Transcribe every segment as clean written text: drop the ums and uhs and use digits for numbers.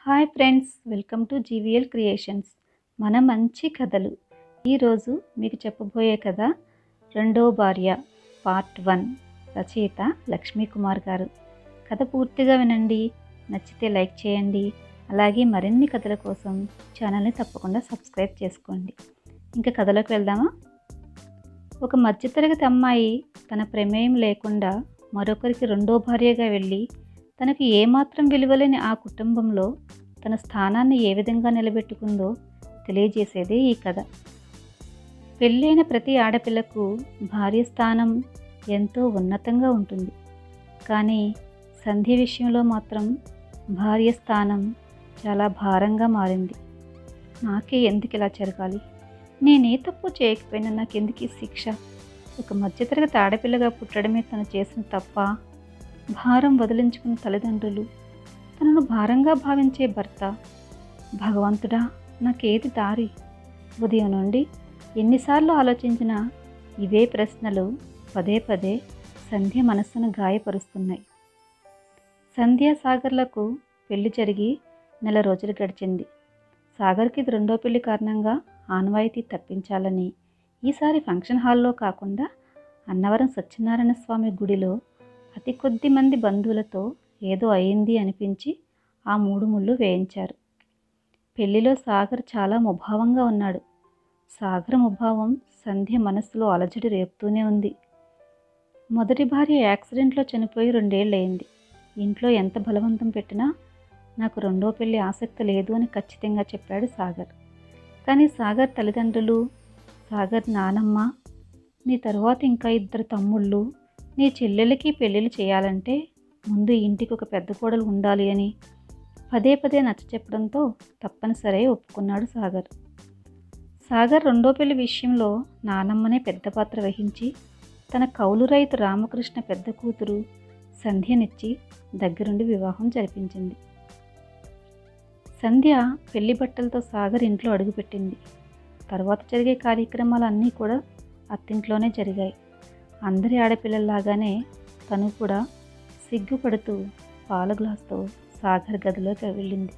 Hi friends, welcome to GVL creations. మన మంచి కథలు. ఈరోజు మీకు చెప్పబోయే కథ రెండో భార్య పార్ట్ 1. రచయిత లక్ష్మీ కుమార్ గారు. కథ పూర్తిగా వినండి. నచ్చితే లైక్ చేయండి. అలాగే మరిన్ని కథల కోసం ఛానల్ని తప్పకుండా సబ్స్క్రైబ్ చేసుకోండి. ఇంకా కథలోకి వెళ్దామా? ఒక మధ్యతరగతి అమ్మాయి తన ప్రమేయం లేకుండా మరొకరికి రెండో భార్యగా వెళ్ళి తనకు ఏమాత్రం విలువలేని ఆ కుటుంబంలో తన స్థానాన్ని ఏ విధంగా నిలబెట్టుకుందో తెలియజేసేదే ఈ కథ. పెళ్ళైన ప్రతి ఆడపిల్లకు భార్య స్థానం ఎంతో ఉన్నతంగా ఉంటుంది. కానీ సంధ్య విషయంలో మాత్రం భార్య స్థానం చాలా భారంగా మారింది. నాకే ఎందుకు ఇలా జరగాలి? నేనే తప్పు చేయకపోయినా నాకెందుకు ఈ శిక్ష? ఒక మధ్యతరగతి ఆడపిల్లగా పుట్టడమే తను చేసిన తప్ప? భారం వదిలించుకున్న తల్లిదండ్రులు, తనను భారంగా భావించే భర్త. భగవంతుడా, నాకేది దారి? ఉదయం నుండి ఎన్నిసార్లు ఆలోచించినా ఇవే ప్రశ్నలు పదే పదే సంధ్య మనస్సును గాయపరుస్తున్నాయి. సంధ్య సాగర్లకు పెళ్లి జరిగి నెల రోజులు గడిచింది. సాగర్కి ఇది రెండో పెళ్లి కారణంగా ఆనవాయితీ తప్పించాలని ఈసారి ఫంక్షన్ హాల్లో కాకుండా అన్నవరం సత్యనారాయణ స్వామి గుడిలో అతి కొద్ది మంది బంధువులతో ఏదో అయింది అనిపించి ఆ 3 ముళ్ళు వేయించారు. పెళ్లిలో సాగర్ చాలా ముభావంగా ఉన్నాడు. సాగర్ ముభావం సంధ్య మనస్సులో అలజడి రేపుతూనే ఉంది. మొదటి భార్య యాక్సిడెంట్లో చనిపోయి 2 ఏళ్ళయింది. ఇంట్లో ఎంత బలవంతం పెట్టినా నాకు రెండో పెళ్లి ఆసక్తి లేదు అని ఖచ్చితంగా చెప్పాడు సాగర్. కానీ సాగర్ తల్లిదండ్రులు, సాగర్ నానమ్మ, నీ తరువాత ఇంకా 2 తమ్ముళ్ళు, నీ చెల్లెలకి పెళ్ళిళ్ళు చేయాలంటే ముందు ఇంటికి ఒక పెద్ద కోడలు ఉండాలి అని పదే పదే నచ్చ చెప్పడంతో తప్పనిసరి ఒప్పుకున్నాడు సాగర్. సాగర్ రెండో పెళ్లి విషయంలో నానమ్మనే పెద్ద పాత్ర వహించి తన కౌలు రైతు రామకృష్ణ పెద్ద కూతురు సంధ్యనిచ్చి దగ్గరుండి వివాహం జరిపించింది. సంధ్య పెళ్లి బట్టలతో సాగర్ ఇంట్లో అడుగుపెట్టింది. తర్వాత జరిగే కార్యక్రమాలన్నీ కూడా అత్తింట్లోనే జరిగాయి. అందరి ఆడపిల్లల్లాగానే తను కూడా సిగ్గుపడుతూ పాల గ్లాస్తో సాగర్ గదిలోకి వెళ్ళింది.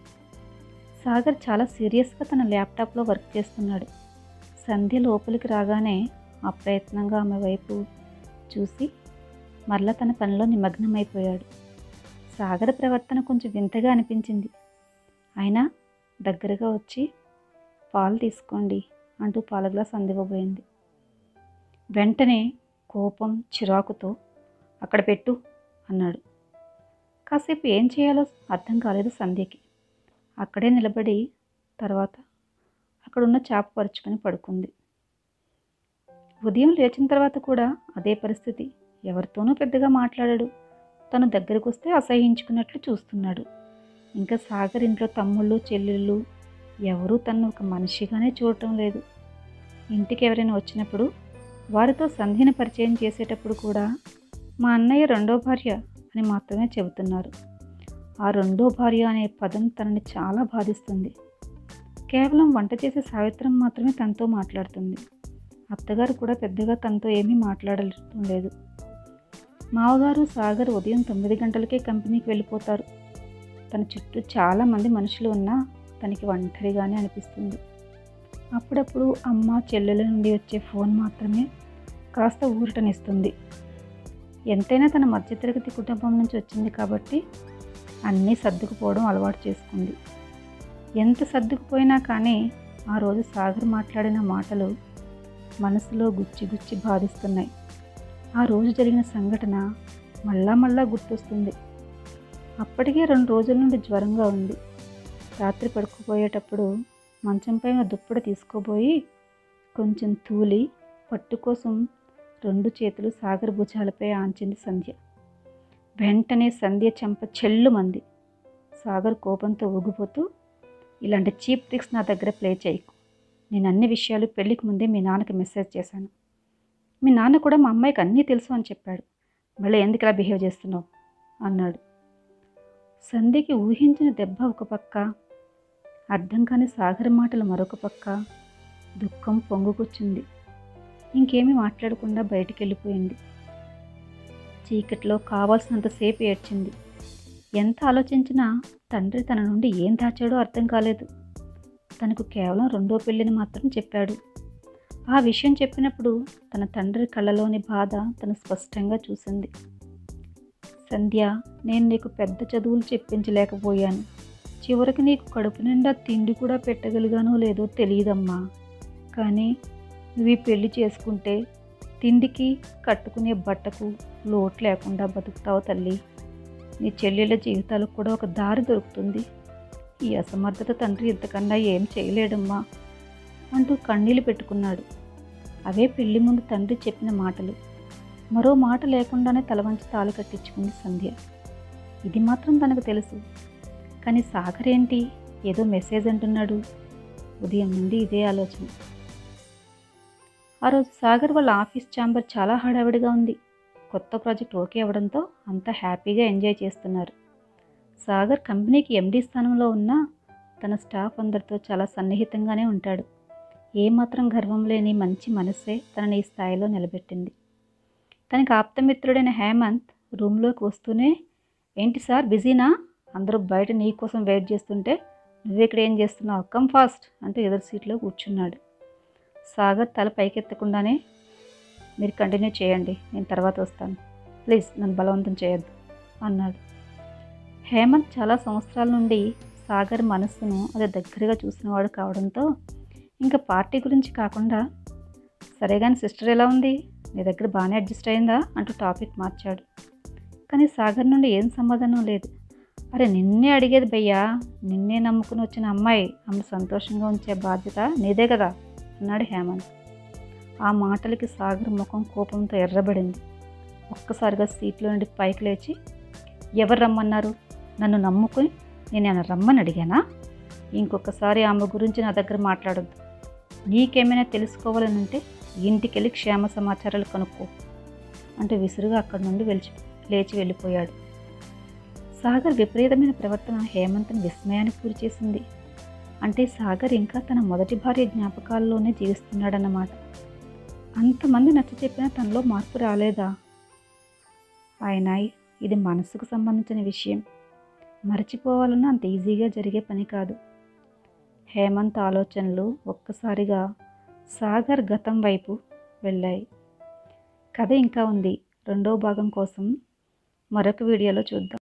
సాగర్ చాలా సీరియస్గా తన ల్యాప్టాప్లో వర్క్ చేస్తున్నాడు. సంధ్య లోపలికి రాగానే అప్రయత్నంగా ఆమె వైపు చూసి మరలా తన పనిలో నిమగ్నమైపోయాడు. సాగర్ ప్రవర్తన కొంచెం వింతగా అనిపించింది. అయినా దగ్గరగా వచ్చి పాలు తీసుకోండి అంటూ పాల గ్లాస్ అందివ్వబోయింది. వెంటనే కోపం చిరాకుతో అక్కడ పెట్టు అన్నాడు. కాసేపు ఏం చేయాలో అర్థం కాలేదు సంధ్యకి. అక్కడే నిలబడి తర్వాత అక్కడున్న చాప పరుచుకొని పడుకుంది. ఉదయం లేచిన తర్వాత కూడా అదే పరిస్థితి. ఎవరితోనూ పెద్దగా మాట్లాడాడు. తను దగ్గరకు వస్తే అసహించుకున్నట్లు చూస్తున్నాడు. ఇంకా సాగర్ ఇంట్లో తమ్ముళ్ళు చెల్లెళ్ళు ఎవరూ తను ఒక మనిషిగానే చూడటం లేదు. ఇంటికి ఎవరైనా వచ్చినప్పుడు వారితో సంధ్యను పరిచయం చేసేటప్పుడు కూడా మా అన్నయ్య రెండో భార్య అని మాత్రమే చెబుతున్నారు. ఆ రెండో భార్య అనే పదం తనని చాలా బాధిస్తుంది. కేవలం వంట చేసే సావిత్రం మాత్రమే తనతో మాట్లాడుతుంది. అత్తగారు కూడా పెద్దగా తనతో ఏమీ మాట్లాడటం లేదు. మావగారు సాగర్ ఉదయం 9 గంటలకే కంపెనీకి వెళ్ళిపోతారు. తన చుట్టూ చాలామంది మనుషులు ఉన్నా తనకి ఒంటరిగానే అనిపిస్తుంది. అప్పుడప్పుడు అమ్మ చెల్లెల నుండి వచ్చే ఫోన్ మాత్రమే కాస్త ఊరటనిస్తుంది. ఎంతైనా తన మధ్యతరగతి కుటుంబం నుంచి వచ్చింది కాబట్టి అన్నీ సర్దుకుపోవడం అలవాటు చేసుకుంది. ఎంత సర్దుకుపోయినా కానీ ఆ రోజు సాగర్ మాట్లాడిన మాటలు మనసులో గుచ్చి గుచ్చి బాధిస్తున్నాయి. ఆ రోజు జరిగిన సంఘటన మళ్ళా గుర్తొస్తుంది. అప్పటికే 2 రోజుల నుండి జ్వరంగా ఉంది. రాత్రి పడుకుపోయేటప్పుడు మంచంపై దుప్పటి తీసుకోబోయి కొంచెం తూలి పట్టు కోసం 2 చేతులు సాగర్ భుజాలపై ఆంచింది సంధ్య. వెంటనే సంధ్య చెంప చెల్లుమంది. సాగర్ కోపంతో ఊగిపోతూ, ఇలాంటి చీప్ ట్రిక్స్ నా దగ్గర ప్లే చేయకు. నేను అన్ని విషయాలు పెళ్లికి ముందే మీ నాన్నకి మెసేజ్ చేశాను. మీ నాన్న కూడా మా అమ్మాయికి అన్నీ తెలుసు అని చెప్పాడు. మళ్ళీ ఎందుకు ఇలా బిహేవ్ చేస్తున్నావు అన్నాడు. సంధ్యకి ఊహించిన దెబ్బ ఒక పక్క, అర్థం కాని సాగర్ మాటలు మరొక పక్క. దుఃఖం పొంగుకొచ్చింది. ఇంకేమీ మాట్లాడకుండా బయటికి వెళ్ళిపోయింది. చీకట్లో కావాల్సినంతసేపు ఏడ్చింది. ఎంత ఆలోచించినా తండ్రి తన నుండి ఏం దాచాడో అర్థం కాలేదు. తనకు కేవలం రెండో పెళ్ళిని మాత్రం చెప్పాడు. ఆ విషయం చెప్పినప్పుడు తన తండ్రి కళ్ళలోని బాధ తను స్పష్టంగా చూసింది. సంధ్య, నేను నీకు పెద్ద చదువులు చెప్పించలేకపోయాను. చివరికి నీకు కడుపు నిండా తిండి కూడా పెట్టగలిగానో లేదో తెలియదమ్మా. కానీ నువ్వు ఈ పెళ్లి చేసుకుంటే తిండికి కట్టుకునే బట్టకు లోటు లేకుండా బతుకుతావు తల్లి. నీ చెల్లెళ్ళ జీవితాలకు కూడా ఒక దారి దొరుకుతుంది. ఈ అసమర్థత తండ్రి ఇంతకన్నా ఏం చేయలేడమ్మా అంటూ కన్నీళ్లు పెట్టుకున్నాడు. అవే పెళ్లి ముందు తండ్రి చెప్పిన మాటలు. మరో మాట లేకుండానే తలవంచి తాళి కట్టించుకుంది సంధ్య. ఇది మాత్రం తనకు తెలుసు. కానీ సాగర్ ఏంటి ఏదో మెసేజ్ అంటున్నాడు. ఉదయం నుండి ఇదే ఆలోచన. ఆ రోజు సాగర్ వాళ్ళ ఆఫీస్ ఛాంబర్ చాలా హడావిడిగా ఉంది. కొత్త ప్రాజెక్ట్ ఓకే అవ్వడంతో అంతా హ్యాపీగా ఎంజాయ్ చేస్తున్నారు. సాగర్ కంపెనీకి ఎండీ స్థానంలో ఉన్నా తన స్టాఫ్ అందరితో చాలా సన్నిహితంగానే ఉంటాడు. ఏమాత్రం గర్వం లేని మంచి మనస్సే తనని ఈ స్థాయిలో నిలబెట్టింది. తనకి ఆప్తమిత్రుడైన హేమంత్ రూమ్లోకి వస్తూనే, ఏంటి సార్ బిజీనా? అందరూ బయట నీ కోసం వెయిట్ చేస్తుంటే నువ్వెక్కడ ఏం చేస్తున్నావు? కమ్ ఫాస్ట్ అంటూ ఎదురు సీట్లో కూర్చున్నాడు. సాగర్ తల పైకెత్తకుండానే, మీరు కంటిన్యూ చేయండి, నేను తర్వాత వస్తాను, ప్లీజ్ నన్ను బలవంతం చేయొద్దు అన్నాడు. హేమంత్ చాలా సంవత్సరాల నుండి సాగర్ మనస్సును అది దగ్గరగా చూసినవాడు కావడంతో ఇంకా పార్టీ గురించి కాకుండా, సరే కానీ సిస్టర్ ఎలా ఉంది, నీ దగ్గర బాగానే అడ్జస్ట్ అయిందా అంటూ టాపిక్ మార్చాడు. కానీ సాగర్ నుండి ఏం సమాధానం లేదు. అరే నిన్నే అడిగేది భయ్యా, నిన్నే నమ్ముకుని వచ్చిన అమ్మాయి, ఆమె సంతోషంగా ఉంచే బాధ్యత నీదే కదా అన్నాడు హేమంత్. ఆ మాటలకి సాగర్ ముఖం కోపంతో ఎర్రబడింది. ఒక్కసారిగా సీట్లో నుండి పైకి లేచి, ఎవరు రమ్మన్నారు? నన్ను నమ్ముకుని నేను ఆయన రమ్మని అడిగానా? ఇంకొకసారి ఆమె గురించి నా దగ్గర మాట్లాడొద్దు. నీకేమైనా తెలుసుకోవాలనంటే ఇంటికెళ్ళి క్షేమ సమాచారాలు కనుక్కో అంటూ విసురుగా అక్కడి నుండి లేచి వెళ్ళిపోయాడు. సాగర్ విపరీతమైన ప్రవర్తన హేమంత్ని విస్మయానికి గురి చేసింది. అంటే సాగర్ ఇంకా తన మొదటి భార్య జ్ఞాపకాల్లోనే జీవిస్తున్నాడన్నమాట. అంతమంది నచ్చ చెప్పినా తనలో మార్పు రాలేదా? ఆయన ఇది మనసుకు సంబంధించిన విషయం. మరచిపోవాలన్నా అంత ఈజీగా జరిగే పని కాదు. హేమంత్ ఆలోచనలు ఒక్కసారిగా సాగర్ గతం వైపు వెళ్ళాయి. కథ ఇంకా ఉంది. రెండో భాగం కోసం మరొక వీడియోలో చూద్దాం.